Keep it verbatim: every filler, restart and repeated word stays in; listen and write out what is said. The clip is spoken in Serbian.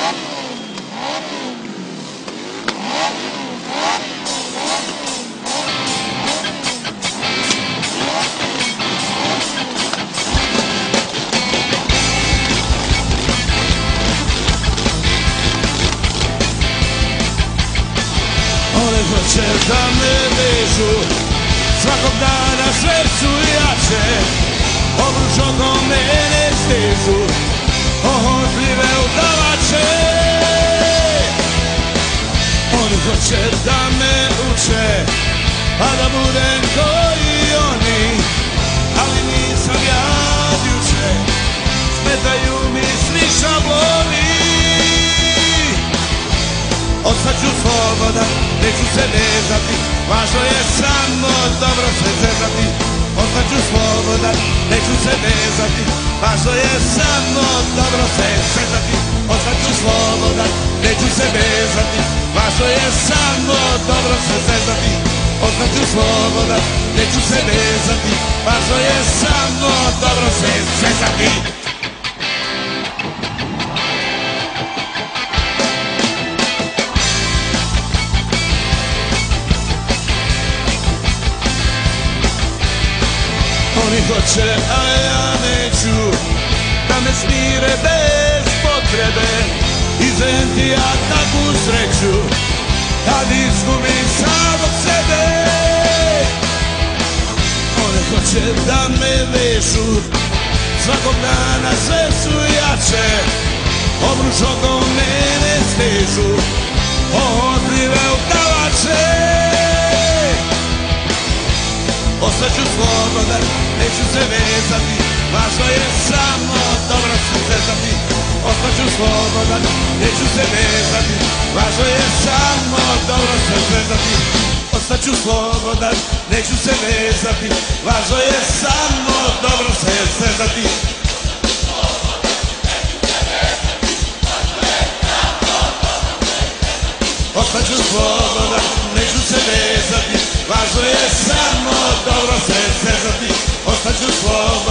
One hoće da me vežu, svakog dana sve su jače, obruč oko mene stežu, ohodljive udavače. Oni hoće da me uče, pa da budem koji oni, ali nisam ja od juče, smetaju mi svi šabloni. Ostaću slobodan, neću se vezati, važno je samo dobro se zezati. Ostaću slobodan, neću se vezati, važno je samo dobro se zezati. Ostaću slobodan, neću se vezati, važno je samo dobro se zezati. Ostaću slobodan, neću se vezati, važno je samo dobro se zezati. Oni hoće, a ja neću, da me smire bez potrebe. Izdajem ti ja takvu sreću, kad izgubim samog sebe. One hoće da me vežu, svakog dana sve su jače, obruč oko mene stežu, ohodljive udavače. Ostaću slobodan, neću se vezati, važno je samo dobro se zezati. Ostaću slobodan, neću se vezati, važno je samo dobro se zezati. Ostaću slobodan, neću se vezati, važno je samo dobro se zezati. Ostaću slobodan, neću se vezati, važno je samo dobro se zezati. Ostaću slobodan.